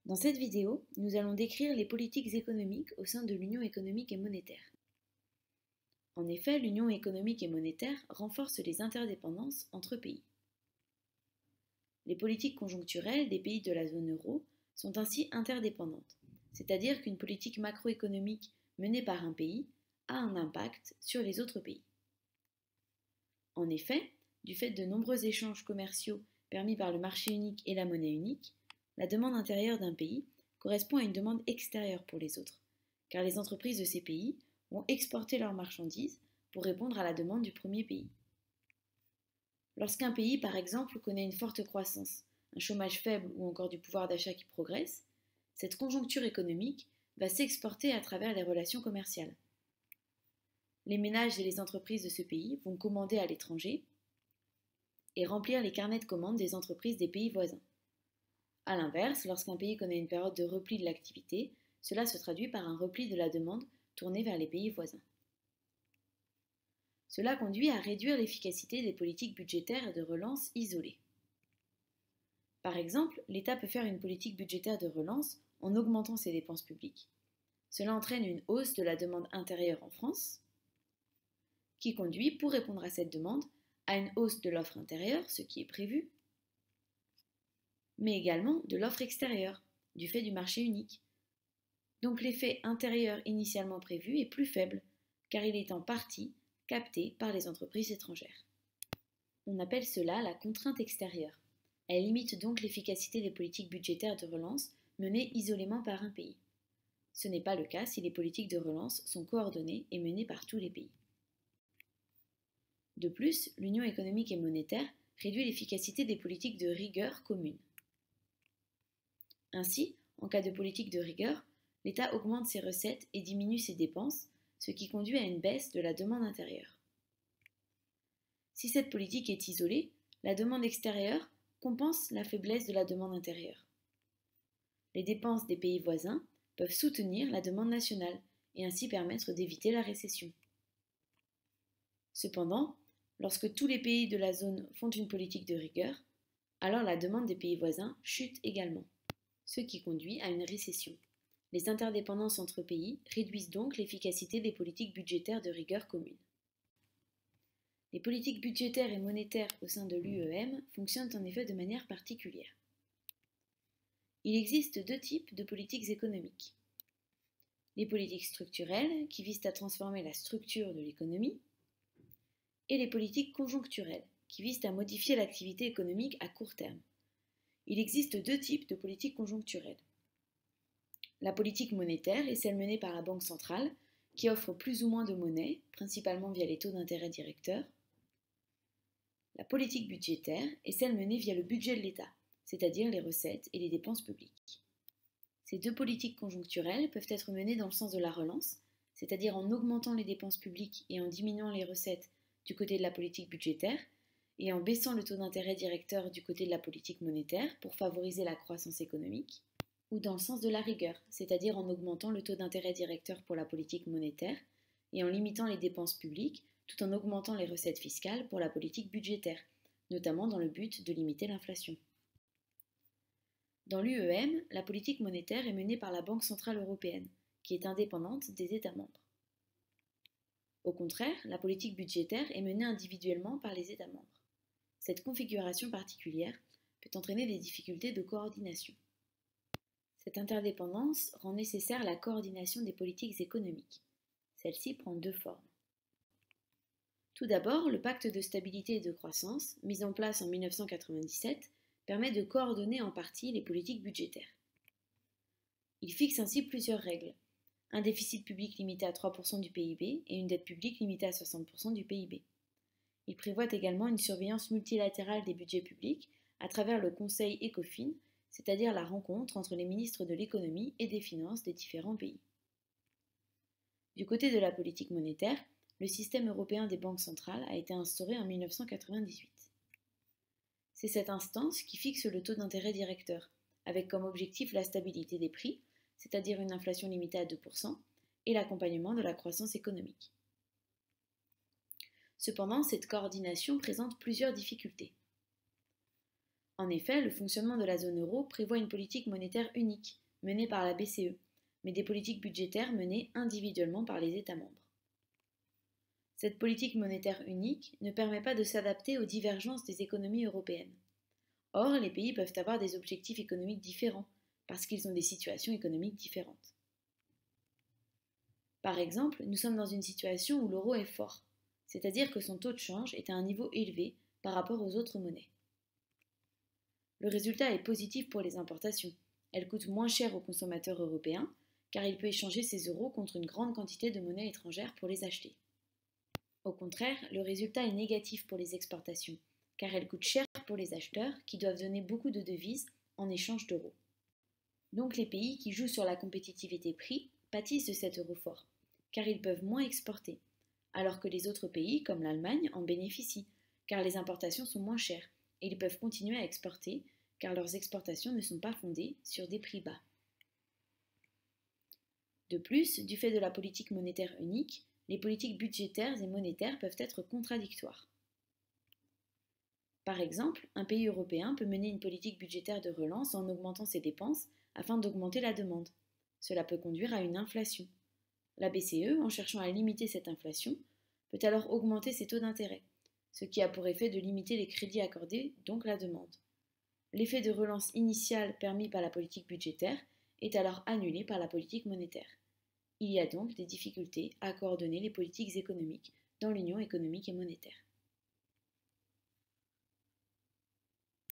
Dans cette vidéo, nous allons décrire les politiques économiques au sein de l'Union économique et monétaire. En effet, l'Union économique et monétaire renforce les interdépendances entre pays. Les politiques conjoncturelles des pays de la zone euro sont ainsi interdépendantes, c'est-à-dire qu'une politique macroéconomique menée par un pays a un impact sur les autres pays. En effet, du fait de nombreux échanges commerciaux permis par le marché unique et la monnaie unique, la demande intérieure d'un pays correspond à une demande extérieure pour les autres, car les entreprises de ces pays vont exporter leurs marchandises pour répondre à la demande du premier pays. Lorsqu'un pays, par exemple, connaît une forte croissance, un chômage faible ou encore du pouvoir d'achat qui progresse, cette conjoncture économique va s'exporter à travers les relations commerciales. Les ménages et les entreprises de ce pays vont commander à l'étranger et remplir les carnets de commandes des entreprises des pays voisins. A l'inverse, lorsqu'un pays connaît une période de repli de l'activité, cela se traduit par un repli de la demande tournée vers les pays voisins. Cela conduit à réduire l'efficacité des politiques budgétaires et de relance isolées. Par exemple, l'État peut faire une politique budgétaire de relance en augmentant ses dépenses publiques. Cela entraîne une hausse de la demande intérieure en France, qui conduit, pour répondre à cette demande, à une hausse de l'offre intérieure, ce qui est prévu, mais également de l'offre extérieure, du fait du marché unique. Donc l'effet intérieur initialement prévu est plus faible, car il est en partie capté par les entreprises étrangères. On appelle cela la contrainte extérieure. Elle limite donc l'efficacité des politiques budgétaires de relance menées isolément par un pays. Ce n'est pas le cas si les politiques de relance sont coordonnées et menées par tous les pays. De plus, l'Union économique et monétaire réduit l'efficacité des politiques de rigueur communes. Ainsi, en cas de politique de rigueur, l'État augmente ses recettes et diminue ses dépenses, ce qui conduit à une baisse de la demande intérieure. Si cette politique est isolée, la demande extérieure compense la faiblesse de la demande intérieure. Les dépenses des pays voisins peuvent soutenir la demande nationale et ainsi permettre d'éviter la récession. Cependant, lorsque tous les pays de la zone font une politique de rigueur, alors la demande des pays voisins chute également, ce qui conduit à une récession. Les interdépendances entre pays réduisent donc l'efficacité des politiques budgétaires de rigueur commune. Les politiques budgétaires et monétaires au sein de l'UEM fonctionnent en effet de manière particulière. Il existe deux types de politiques économiques. Les politiques structurelles, qui visent à transformer la structure de l'économie, et les politiques conjoncturelles, qui visent à modifier l'activité économique à court terme. Il existe deux types de politiques conjoncturelles. La politique monétaire est celle menée par la Banque centrale, qui offre plus ou moins de monnaie, principalement via les taux d'intérêt directeurs. La politique budgétaire est celle menée via le budget de l'État, c'est-à-dire les recettes et les dépenses publiques. Ces deux politiques conjoncturelles peuvent être menées dans le sens de la relance, c'est-à-dire en augmentant les dépenses publiques et en diminuant les recettes du côté de la politique budgétaire, et en baissant le taux d'intérêt directeur du côté de la politique monétaire pour favoriser la croissance économique, ou dans le sens de la rigueur, c'est-à-dire en augmentant le taux d'intérêt directeur pour la politique monétaire et en limitant les dépenses publiques tout en augmentant les recettes fiscales pour la politique budgétaire, notamment dans le but de limiter l'inflation. Dans l'UEM, la politique monétaire est menée par la Banque centrale européenne, qui est indépendante des États membres. Au contraire, la politique budgétaire est menée individuellement par les États membres. Cette configuration particulière peut entraîner des difficultés de coordination. Cette interdépendance rend nécessaire la coordination des politiques économiques. Celle-ci prend deux formes. Tout d'abord, le pacte de stabilité et de croissance, mis en place en 1997, permet de coordonner en partie les politiques budgétaires. Il fixe ainsi plusieurs règles. Un déficit public limité à 3% du PIB et une dette publique limitée à 60% du PIB. Il prévoit également une surveillance multilatérale des budgets publics à travers le Conseil ECOFIN, c'est-à-dire la rencontre entre les ministres de l'économie et des finances des différents pays. Du côté de la politique monétaire, le système européen des banques centrales a été instauré en 1998. C'est cette instance qui fixe le taux d'intérêt directeur, avec comme objectif la stabilité des prix, c'est-à-dire une inflation limitée à 2%, et l'accompagnement de la croissance économique. Cependant, cette coordination présente plusieurs difficultés. En effet, le fonctionnement de la zone euro prévoit une politique monétaire unique, menée par la BCE, mais des politiques budgétaires menées individuellement par les États membres. Cette politique monétaire unique ne permet pas de s'adapter aux divergences des économies européennes. Or, les pays peuvent avoir des objectifs économiques différents, parce qu'ils ont des situations économiques différentes. Par exemple, nous sommes dans une situation où l'euro est fort, c'est-à-dire que son taux de change est à un niveau élevé par rapport aux autres monnaies. Le résultat est positif pour les importations. Elles coûtent moins cher aux consommateurs européens, car il peut échanger ses euros contre une grande quantité de monnaie étrangère pour les acheter. Au contraire, le résultat est négatif pour les exportations, car elles coûtent cher pour les acheteurs qui doivent donner beaucoup de devises en échange d'euros. Donc les pays qui jouent sur la compétitivité prix pâtissent de cet euro fort, car ils peuvent moins exporter, alors que les autres pays, comme l'Allemagne, en bénéficient, car les importations sont moins chères, et ils peuvent continuer à exporter, car leurs exportations ne sont pas fondées sur des prix bas. De plus, du fait de la politique monétaire unique, les politiques budgétaires et monétaires peuvent être contradictoires. Par exemple, un pays européen peut mener une politique budgétaire de relance en augmentant ses dépenses afin d'augmenter la demande. Cela peut conduire à une inflation. La BCE, en cherchant à limiter cette inflation, peut alors augmenter ses taux d'intérêt, ce qui a pour effet de limiter les crédits accordés, donc la demande. L'effet de relance initial permis par la politique budgétaire est alors annulé par la politique monétaire. Il y a donc des difficultés à coordonner les politiques économiques dans l'Union économique et monétaire.